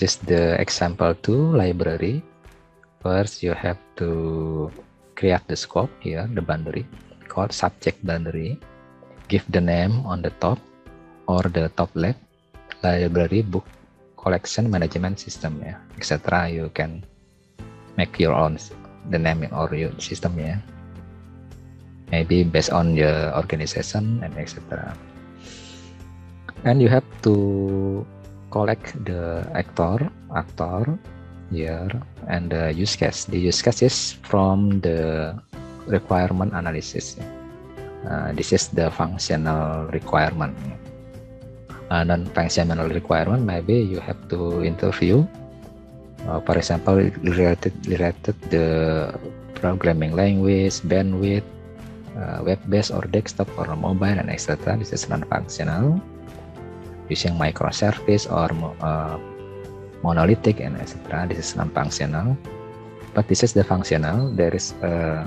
this is the example 2 library. First, you have to create the scope here, the boundary, called subject boundary. Give the name on the top or the top left, library, book, collection, management system, yeah, etc. You can make your own the name or your system, yeah. Maybe based on your organization and etc. And you have to collect the actor here and the use case. The use case is from the requirement analysis. This is the functional requirement. Non-functional requirement, maybe you have to interview, for example, related the programming language, bandwidth, web-based or desktop or mobile, and etc. This is non-functional. Using microservice or monolithic and etc. This is non-functional. But this is the functional. There is a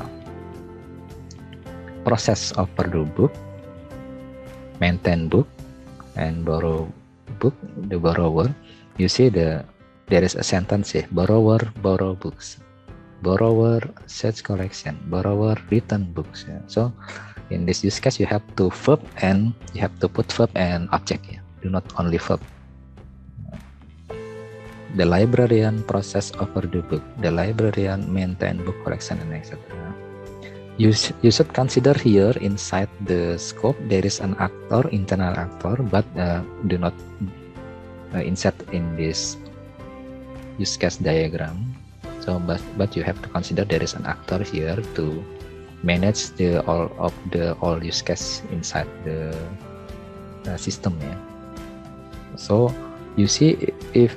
process of Purdue book, maintain book, and borrow book. The borrower, you see there is a sentence here: borrower borrow books, borrower search collection, borrower return books. Yeah. So in this use case, you have to verb and you have to put verb and object. Yeah. Do not only verb. The librarian process over the book, the librarian maintain book collection, and etc. You should consider here inside the scope there is an actor, internal actor, but do not insert in this use case diagram. So, but you have to consider there is an actor here to manage all use case inside the system. Yeah. So you see,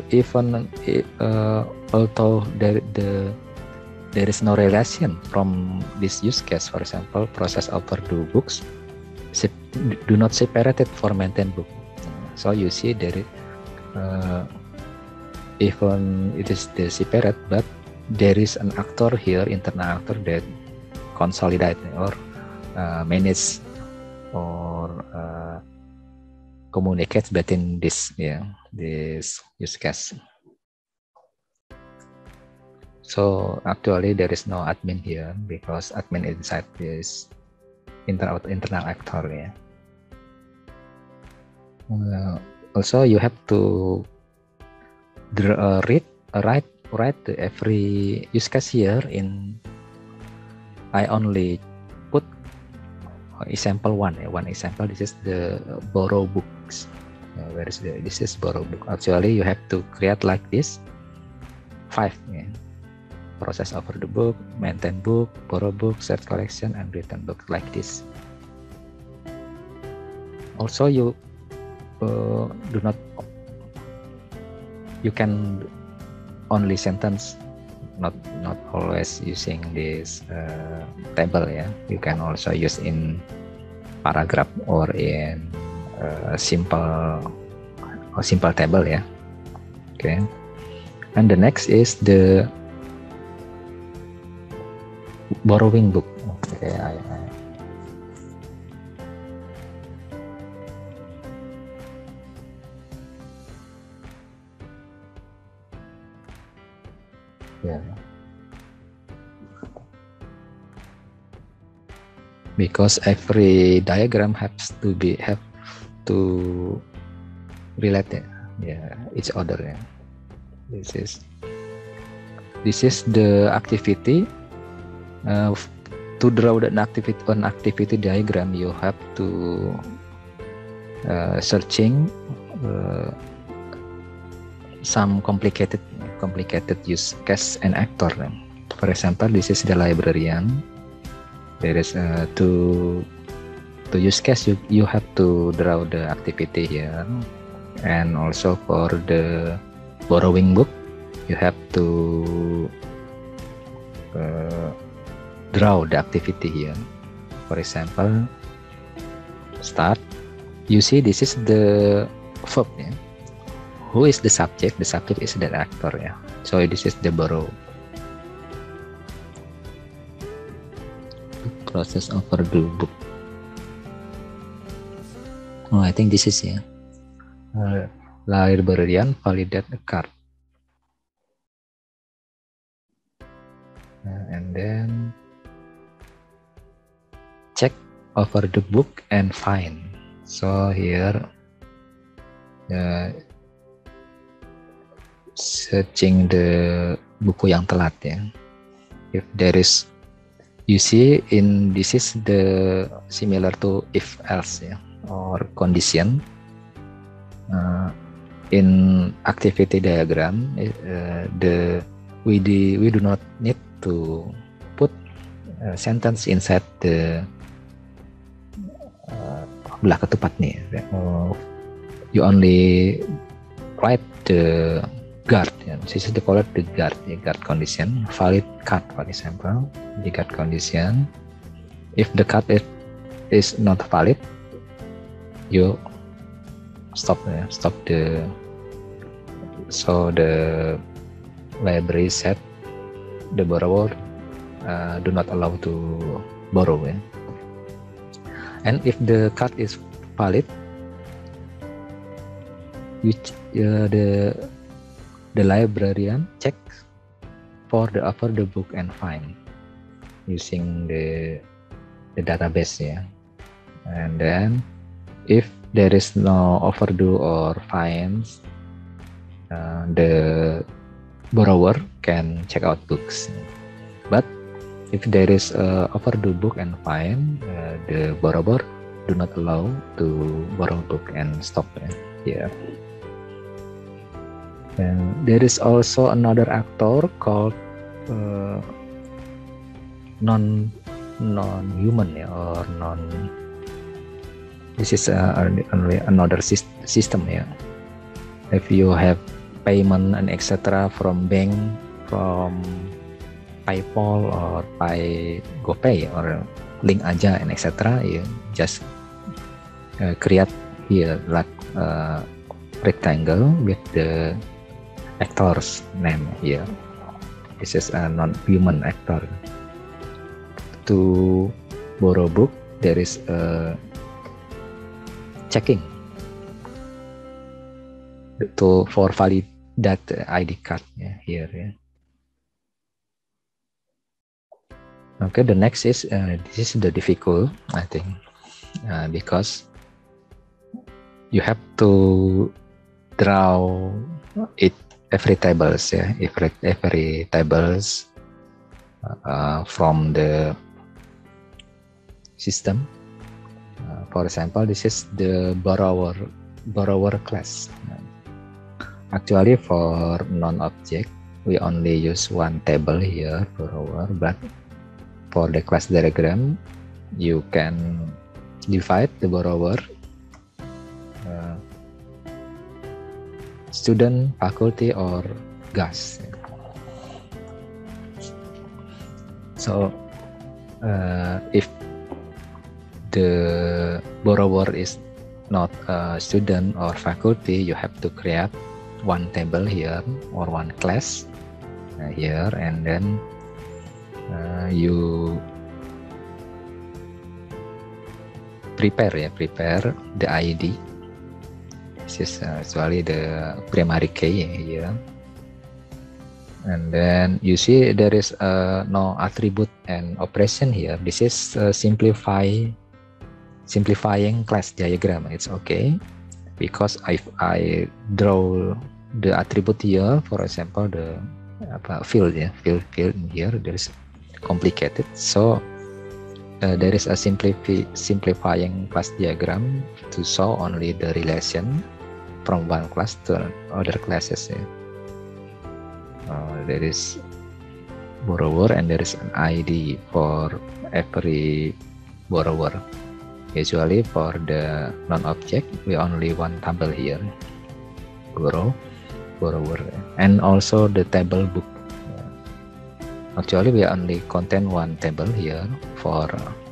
although there is no relation from this use case, for example, process of Purdue books, do not separate it for maintain book. So you see there, even it is separate, but there is an actor here, internal actor that consolidate or manage or communicates between this use case. So actually there is no admin here because admin inside this internal actor. Yeah. Also you have to write every use case here in. I only put example one example. This is the borrow books. Where is this is borrow book. Actually you have to create like this 5. Yeah. Process over the book, maintain book, borrow book, search collection, and return book, like this. Also you do not, you can only sentence, not always using this table. Yeah, you can also use in paragraph or in simple table. Yeah. Okay, and the next is the borrowing book. Okay, yeah. Because every diagram have to relate it, yeah, each other. Yeah. This is the activity. To draw an activity diagram, you have to searching some complicated use case and actor. For example, this is the librarian. There is to use case you have to draw the activity here, and also for the borrowing book you have to draw the activity here. For example, start. You see, this is the verb. Yeah? Who is the subject? The subject is the actor. Yeah. So this is the borrow. Process over the book. Oh, I think this is, yeah. Librarian validate a card. and then check over the book and find. So here searching the buku yang telat ya. If there is, you see in this is the similar to if else ya, or condition. In activity diagram, we do not need to put a sentence inside the belah ketupat nih. You only write the guard. This is the called the guard condition. Valid card, for example, the guard condition. If the card is not valid, you stop the. So the library said the borrower do not allow to borrow. Yeah? And if the card is valid, the librarian checks for the book and find using the database, yeah. And then if there is no overdue or fines, the borrower can check out books. But if there is overdue book and fine, the borrower do not allow to borrow book and stop here. And there is also another actor called non-human or non. This is another system. Yeah. If you have payment and etc. from bank, from PayPal or GoPay or Link Aja and etc. You just create here like rectangle with the actor's name here. This is a non-human actor. To borrow book, there is a checking for valid that ID card here. Yeah. Okay, the next is this is the difficult, I think, because you have to draw it every tables, every tables from the system. For example, this is the borrower class. Actually, for non-object, we only use one table here, borrower, but for the class diagram, you can divide the borrower, student, faculty, or GAS. So, if the borrower is not a student or faculty, you have to create one table here or one class here, and then you prepare the ID. This is actually the primary key here, and then you see there is no attribute and operation here. This is simplifying class diagram. It's okay because if I draw the attribute here, for example, the field in here, there is complicated. So there is a simplifying class diagram to show only the relation from one class to other classes. There is borrower and there is an ID for every borrower. Usually for the non-object, we only one table here, borrower, and also the table book. Actually, we only contain one table here for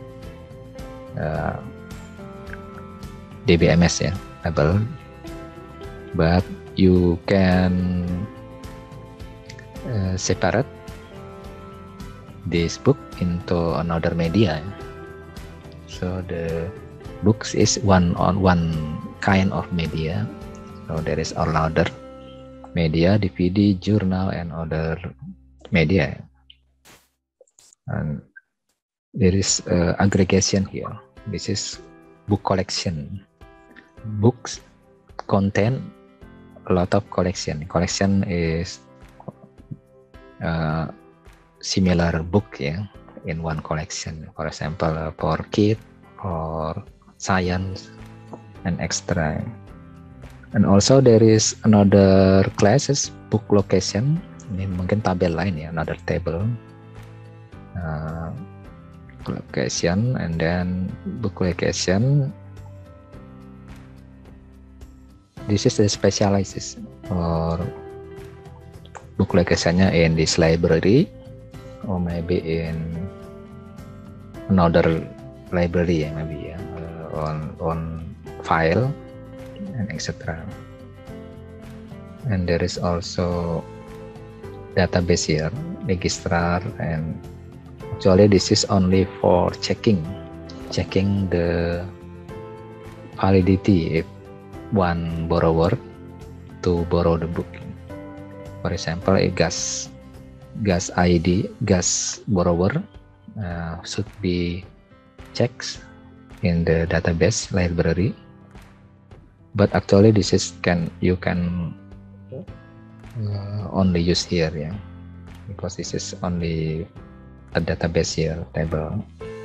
DBMS table, but you can separate this book into another media. So the books is one kind of media. So there is another media, DVD, journal, and other media. And there is aggregation here. This is book collection. Books contain a lot of collection. Collection is similar book in one collection. For example, for kid or science and extra. And also there is another classes, book location. Ini mungkin tabel lain another table. Location, and then book location. This is the specializes or book locationnya in this library or maybe in another library maybe on file and etc. And there is also database here, registrar, and actually this is only for checking the validity if one borrower to borrow the book. For example, a gas ID, gas borrower should be checked in the database library. But actually, this is you can only use here, because this is only a database here table.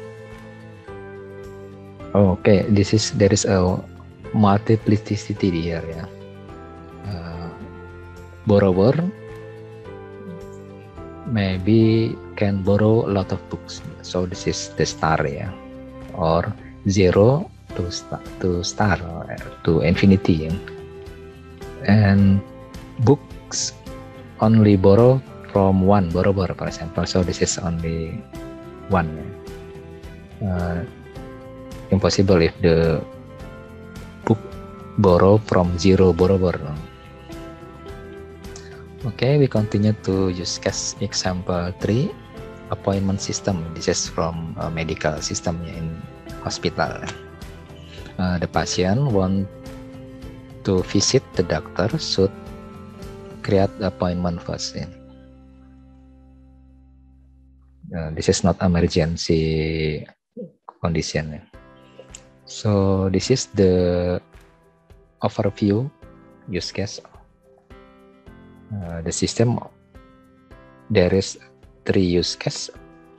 Okay, there is a multiplicity here, borrower maybe can borrow a lot of books, so this is the star, or 0 to star to infinity, and books only borrow from one borrower, for example, so this is only one. Impossible if the book borrow from 0 borrower. Okay, we continue to use case example 3, appointment system. This is from a medical system in hospital. The patient want to visit the doctor should create appointment first. This is not emergency condition. So this is the overview use case. The system, there is 3 use case: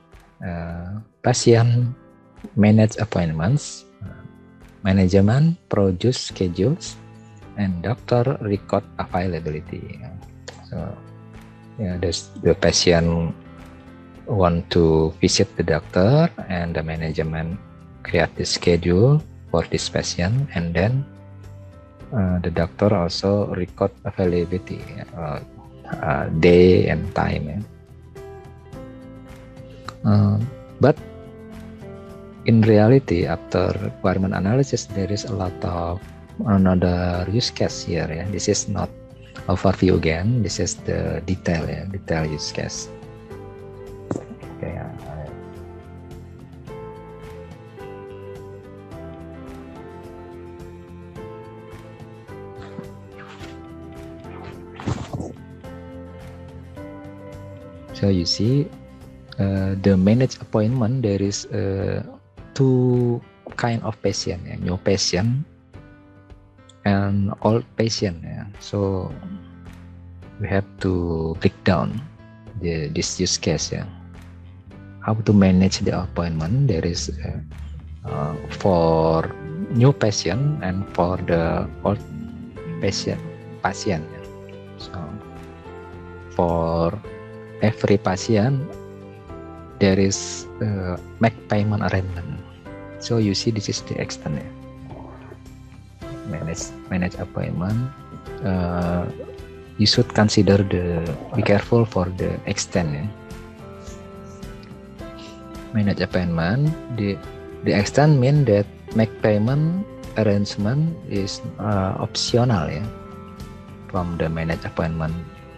patient manage appointments, management produce schedules, and doctor record availability. So the patient want to visit the doctor, and the management create the schedule for this patient, and then the doctor also record availability, day and time. But in reality, after requirement analysis, there is a lot of another use case here. This is not overview again. This is the detail use case. Okay. So you see, the managed appointment, there is 2 kind of patient, new patient and old patient. So we have to break down this use case. How to manage the appointment? There is for new patient and for the old patient. So for every patient, there is make payment arrangement. So you see, this is the extent. Manage appointment. You should consider be careful for the extent. Manage appointment. The extent mean that make payment arrangement is optional from the manage appointment.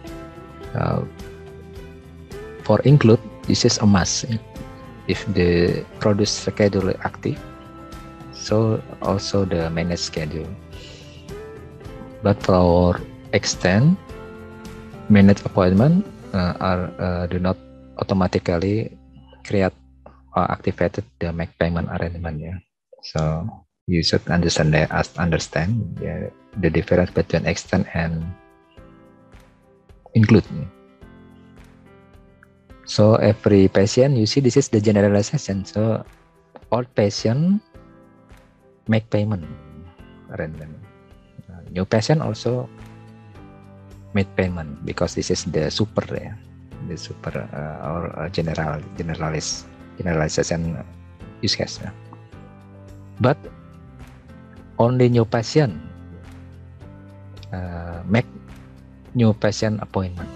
For include, this is a must if the produce schedule is active, so also the manage schedule. But for extend, manage appointment do not automatically create or activated the make payment arrangement. Yeah. So you should understand the difference between extend and include. So every patient, you see, this is the generalization. So all patient make payment arrangement. New patient also made payment because this is the super, the super or generalization use case. But only new patient make new patient appointment.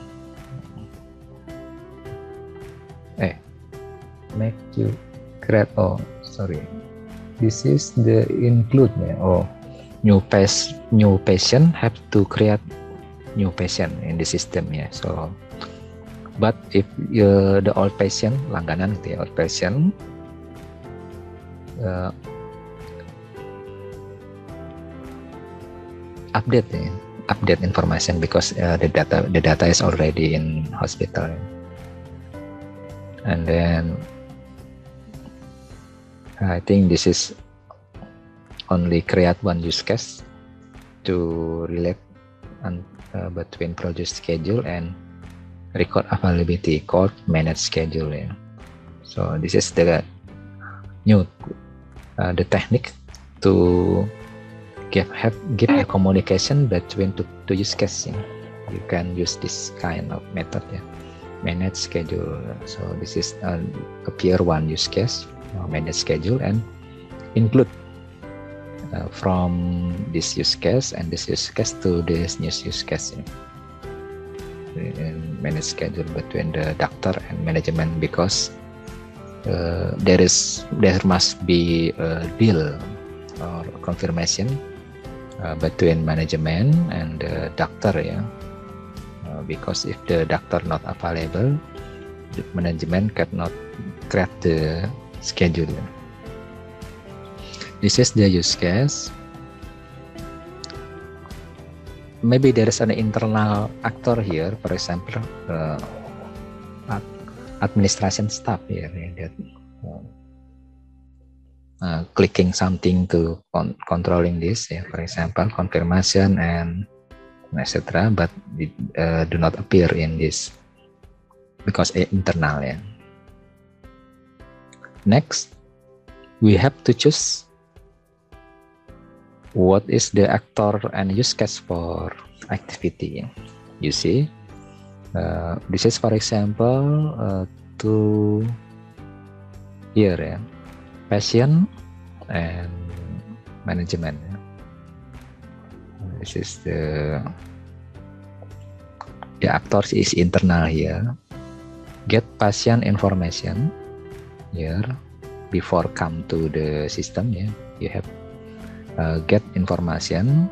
Make you create. Oh, sorry. This is the include. Oh, new patient have to create new patient in the system. Yeah. So, but if the old patient langganan, the old patient update information because the data is already in hospital, and then I think this is only create one use case to relate between produce schedule and record availability called manage schedule. Yeah. So this is the new the technique to give a communication between two use cases. You can use this kind of method. Yeah. Manage schedule. So this is appear one use case, manage schedule, and include from this use case and this use case to this new use case. And manage schedule between the doctor and management because there must be a deal or confirmation between management and the doctor. Yeah. Because if the doctor not available, the management cannot create the schedule. This is the use case. Maybe there is an internal actor here, for example, administration staff here that clicking something to controlling this, for example, confirmation and etc. But it do not appear in this because internal. Yeah. Next, we have to choose what is the actor and use case for activity. You see, this is, for example, to here, patient and management. This is the actors is internal here. Get patient information here before come to the system. Yeah, you have get information.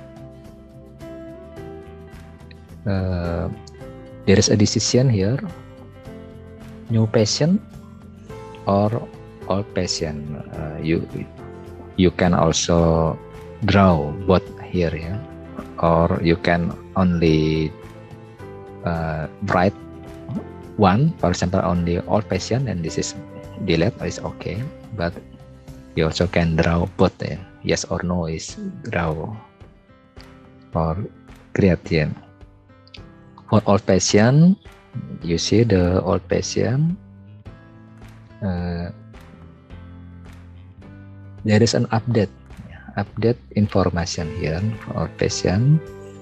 There is a decision here: new patient or old patient. You can also draw both here, yeah, or you can only write one, for example, only old patient, and this is delete is okay. But you also can draw both. Yeah. Yes or no is draw or create here. For old patient, you see the old patient. There is an update information here for patient.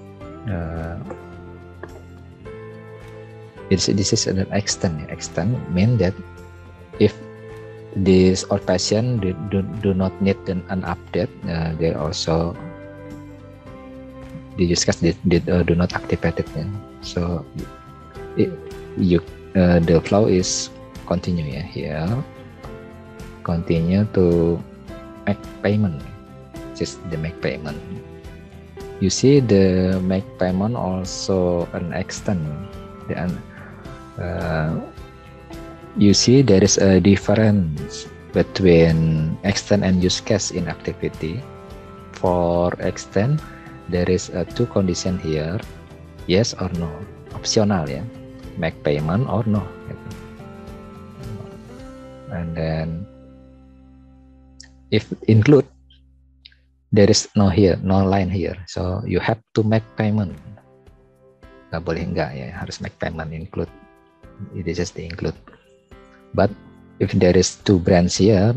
This is an extend. Extend means that if this old patient do not need an update, they also do not activate it. So the flow is continue here. Continue to make payment. This is the make payment. You see the make payment also an extend. You see there is a difference between extend and use case in activity. For extend, there is two condition here, yes or no, optional, yeah, make payment or no. and then if include, there is no line here, so you have to make payment. Nggak boleh enggak ya, harus make payment. Include, it is just the include. But if there is 2 brands here,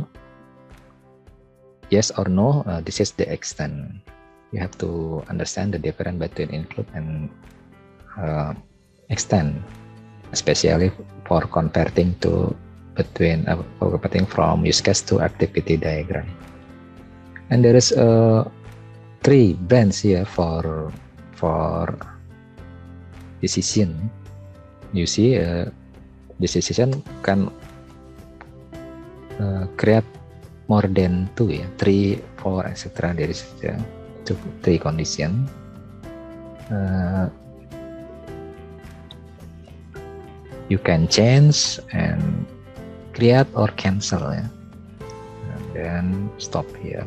yes or no, this is the extent. You have to understand the difference between include and extent, especially for converting from use case to activity diagram. And there is 3 brands here for decision. You see, this decision can create more than 2 ya, 3, 4, etc. There is 3 condition. You can change and create or cancel ya, and then stop here.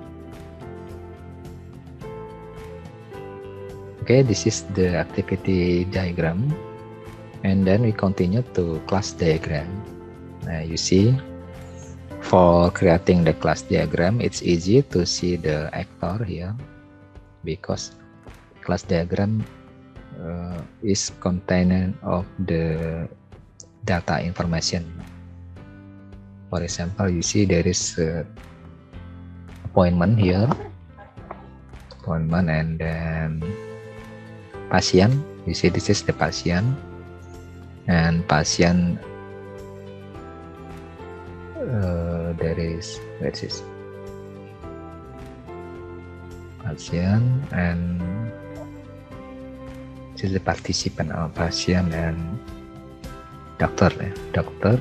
Okay, this is the activity diagram, and then we continue to class diagram. Now you see, for creating the class diagram, it's easy to see the actor here because class diagram is contained of the data information. For example, you see there is appointment here, appointment, and then patient. You see this is the patient, and patient there is, where is patient, and this is the participant of patient and doctor. Doctor,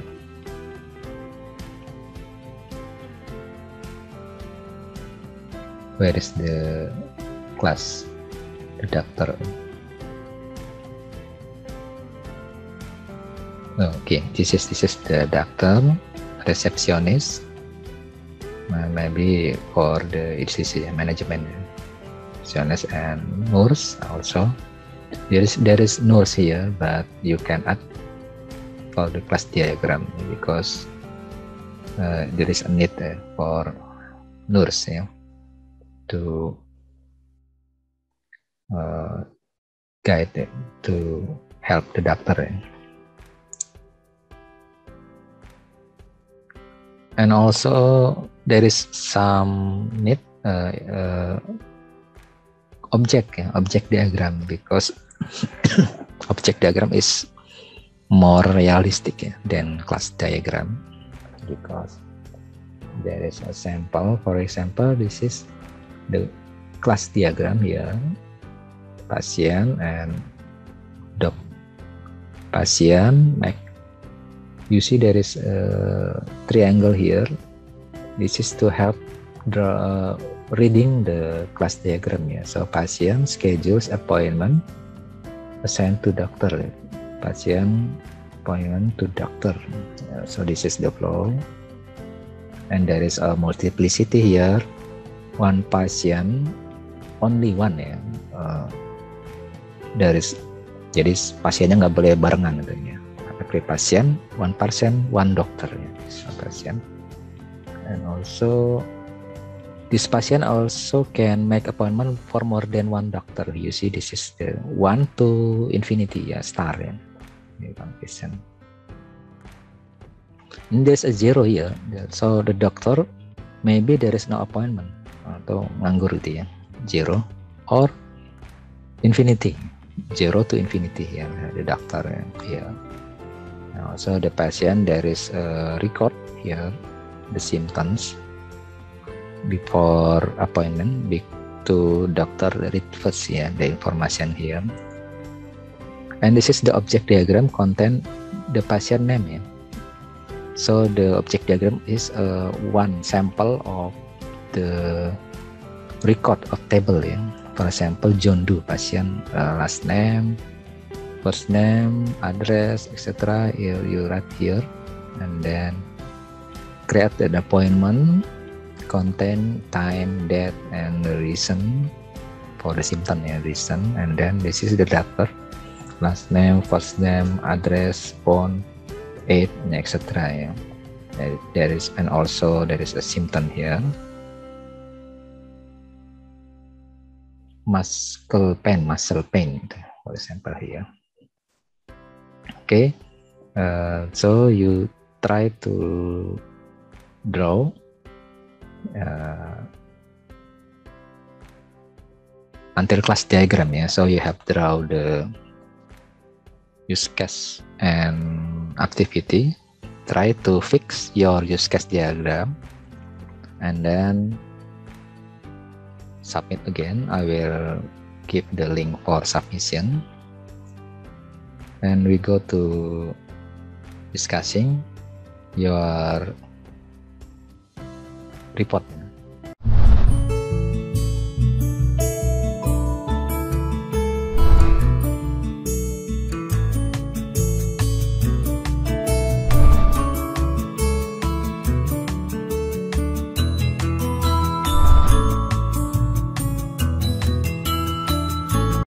where is the class? The doctor. Okay, this is the doctor, receptionist, maybe for the HCC management, receptionist, and nurse also. There is nurse here, but you can add for the class diagram because there is a need for nurse to guide to help the doctor. And also there is some need object diagram, because object diagram is more realistic than class diagram, because there is a sample. For example, this is the class diagram here, patient and doc. Patient, you see there is a triangle here. This is to help reading the class diagram. So patient schedules appointment assigned to doctor. Patient appointment to doctor. So this is the flow, and there is a multiplicity here. One patient, only one there is, jadi pasiennya nggak boleh barengan katanya. Every patient, one person, one doctor. So patient, and also this patient also can make appointment for more than one doctor. You see, this is the 1 to infinity, star. One patient. And there's a 0 here, so the doctor maybe there is no appointment atau nganggur gitu ya, 0 or infinity, 0 to infinity here, the doctor here. So the patient, there is a record here, the symptoms before appointment, to doctor read first the information here. And this is the object diagram contain the patient name. So the object diagram is one sample of the record of table. For example, John Doe, patient, last name, first name, address, etc. You write here, and then create an appointment, contain time, date, and the reason for the symptom, reason, and then this is the doctor, last name, first name, address, phone, age, etc. There is, and also there is a symptom here, muscle pain, for example here. Okay, so you try to draw until class diagram, yeah. So you have draw the use case and activity. Try to fix your use case diagram and then submit again. I will give the link for submission, and we go to discussing your report.